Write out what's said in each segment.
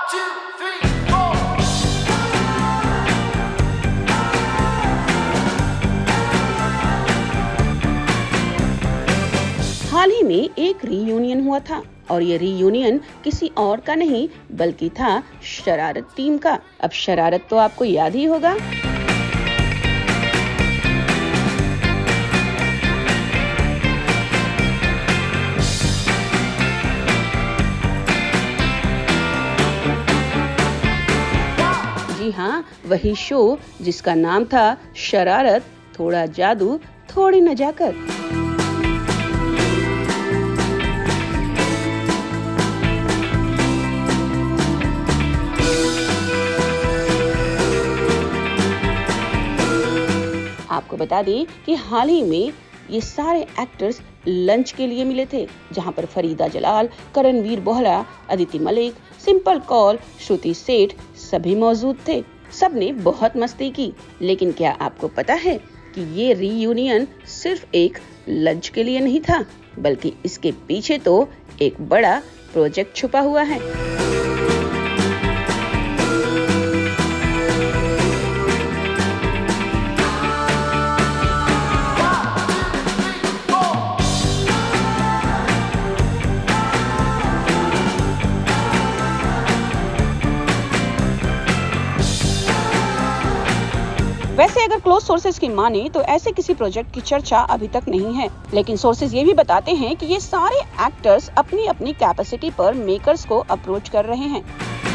2, 3, 4. हाल ही में एक रीयूनियन हुआ था और ये रीयूनियन किसी और का नहीं बल्कि था शरारत टीम का। अब शरारत तो आपको याद ही होगा। जी हाँ, वही शो जिसका नाम था शरारत, थोड़ा जादू थोड़ी नजाकत। आपको बता दें कि हाल ही में ये सारे एक्टर्स लंच के लिए मिले थे, जहां पर फरीदा जलाल, करणवीर बोहरा, अदिति मलिक, सिंपल कौल, श्रुति सेठ सभी मौजूद थे। सबने बहुत मस्ती की। लेकिन क्या आपको पता है कि ये रीयूनियन सिर्फ एक लंच के लिए नहीं था, बल्कि इसके पीछे तो एक बड़ा प्रोजेक्ट छुपा हुआ है। वैसे अगर क्लोज सोर्सेज की माने तो ऐसे किसी प्रोजेक्ट की चर्चा अभी तक नहीं है, लेकिन सोर्सेज ये भी बताते हैं कि ये सारे एक्टर्स अपनी अपनी कैपेसिटी पर मेकर्स को अप्रोच कर रहे हैं।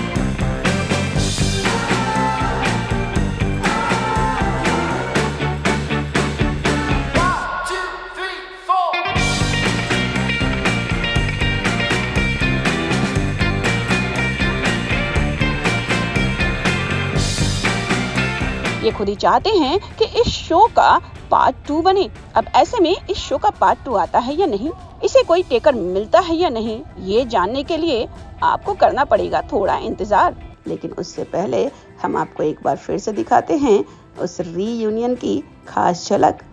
ये खुद ही चाहते हैं कि इस शो का पार्ट 2 बने। अब ऐसे में इस शो का पार्ट 2 आता है या नहीं, इसे कोई टेकर मिलता है या नहीं, ये जानने के लिए आपको करना पड़ेगा थोड़ा इंतजार। लेकिन उससे पहले हम आपको एक बार फिर से दिखाते हैं उस रीयूनियन की खास झलक।